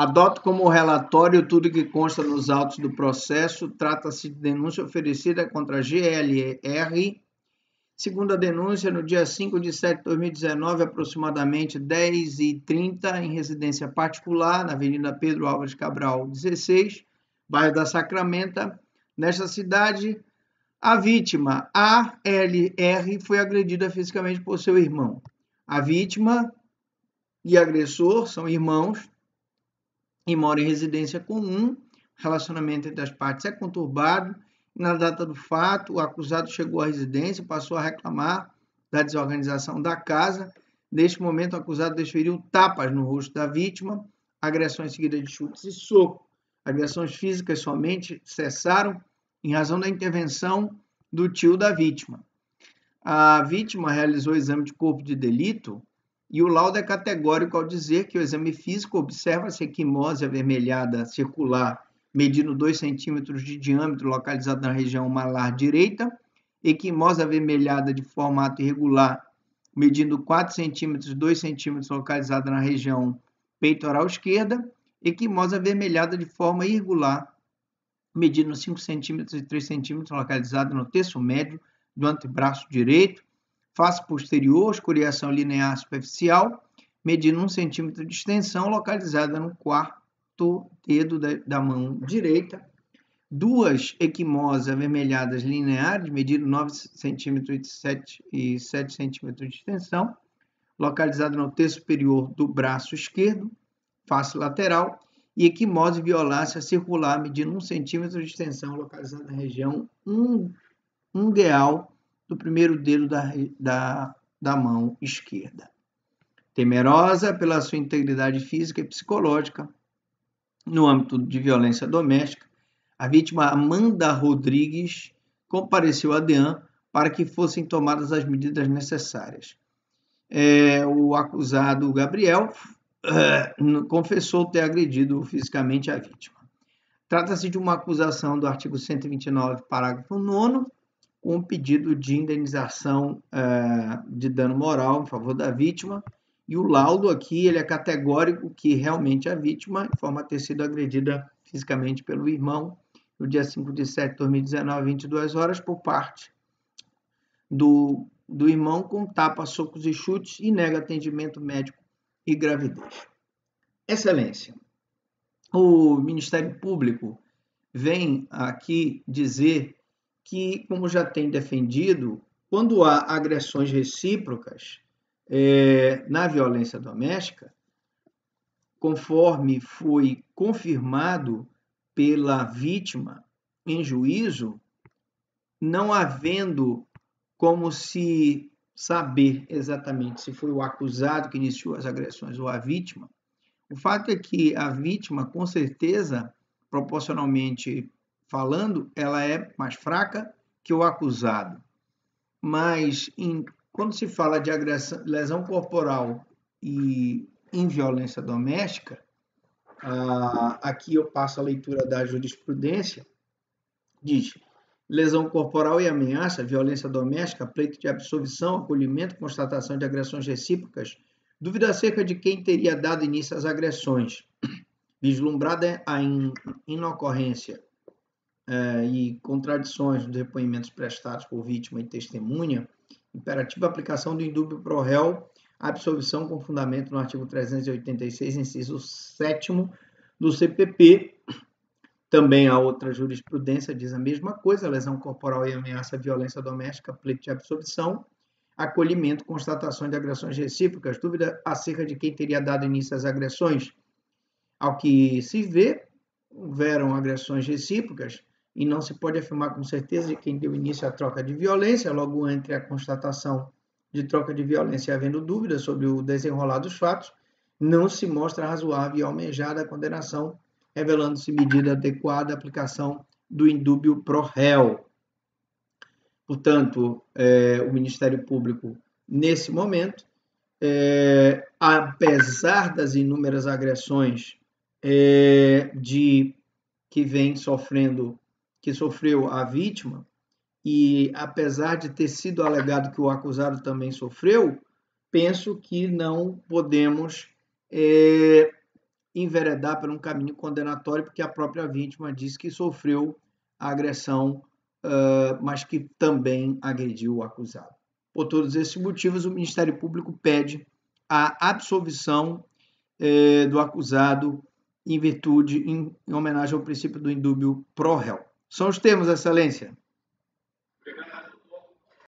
Adoto como relatório tudo que consta nos autos do processo. Trata-se de denúncia oferecida contra a GLR. Segunda denúncia, no dia 5 de setembro de 2019, aproximadamente 10h30, em residência particular, na Avenida Pedro Álvares Cabral, 16, bairro da Sacramenta. Nesta cidade, a vítima, ALR, foi agredida fisicamente por seu irmão. A vítima e agressor são irmãos e moram em residência comum. O relacionamento entre as partes é conturbado. Na data do fato, o acusado chegou à residência e passou a reclamar da desorganização da casa. Neste momento, o acusado desferiu tapas no rosto da vítima, agressões seguidas de chutes e socos. Agressões físicas somente cessaram em razão da intervenção do tio da vítima. A vítima realizou o exame de corpo de delito e o laudo é categórico ao dizer que o exame físico observa-se equimose avermelhada circular medindo 2 centímetros de diâmetro, localizado na região malar direita, equimose avermelhada de formato irregular, medindo 4 centímetros, 2 centímetros, localizada na região peitoral esquerda, equimose avermelhada de forma irregular, medindo 5 centímetros e 3 centímetros, localizada no terço médio do antebraço direito, face posterior, escoriação linear superficial, medindo 1 centímetro de extensão, localizada no quarto dedo da mão direita, 2 equimoses avermelhadas lineares, medindo 9 centímetros e 7 centímetros de extensão, localizada no terço superior do braço esquerdo, face lateral, e equimose violácea circular, medindo 1 centímetro de extensão, localizada na região ungueal do primeiro dedo da mão esquerda. Temerosa pela sua integridade física e psicológica, no âmbito de violência doméstica, a vítima Amanda Rodrigues compareceu a DEAN para que fossem tomadas as medidas necessárias. O acusado Gabriel confessou ter agredido fisicamente a vítima. Trata-se de uma acusação do artigo 129, parágrafo 9º, com pedido de indenização de dano moral em favor da vítima. E o laudo aqui ele é categórico que realmente a vítima informa ter sido agredida fisicamente pelo irmão no dia 5 de setembro de 2019, 22 horas, por parte do irmão com tapas, socos e chutes e nega atendimento médico e gravidez. Excelência, o Ministério Público vem aqui dizer que, como já tem defendido, quando há agressões recíprocas na violência doméstica, conforme foi confirmado pela vítima em juízo, não havendo como se saber exatamente se foi o acusado que iniciou as agressões ou a vítima, o fato é que a vítima, com certeza, proporcionalmente falando, ela é mais fraca que o acusado. Mas quando se fala de agressão, lesão corporal e em violência doméstica, aqui eu passo a leitura da jurisprudência, diz: lesão corporal e ameaça, violência doméstica, pleito de absolvição, acolhimento, constatação de agressões recíprocas, dúvida acerca de quem teria dado início às agressões, vislumbrada a inocorrência e contradições dos depoimentos prestados por vítima e testemunha, imperativa aplicação do indúbio pro réu, absolvição com fundamento no artigo 386, inciso 7º do CPP. Também a outra jurisprudência diz a mesma coisa: lesão corporal e ameaça, violência doméstica, pleito de absolvição, acolhimento, constatação de agressões recíprocas, dúvida acerca de quem teria dado início às agressões. Ao que se vê, houveram agressões recíprocas e não se pode afirmar com certeza de quem deu início à troca de violência. Logo, entre a constatação de troca de violência e havendo dúvidas sobre o desenrolar dos fatos, não se mostra razoável e almejada a condenação, revelando-se medida adequada à aplicação do indúbio pro réu. Portanto, o Ministério Público, nesse momento, apesar das inúmeras agressões que sofreu a vítima, e apesar de ter sido alegado que o acusado também sofreu, penso que não podemos enveredar por um caminho condenatório, porque a própria vítima disse que sofreu a agressão, mas que também agrediu o acusado. Por todos esses motivos, o Ministério Público pede a absolvição do acusado em homenagem ao princípio do indúbio pro réu. São os termos, Excelência.